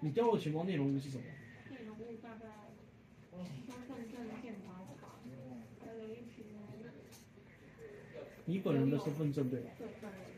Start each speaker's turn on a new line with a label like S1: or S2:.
S1: 你调的钱包内容物是什么？
S2: 内容物大概身份证、健保卡，还有一瓶。
S1: 你本人的身份证对吧？
S2: 对，本人。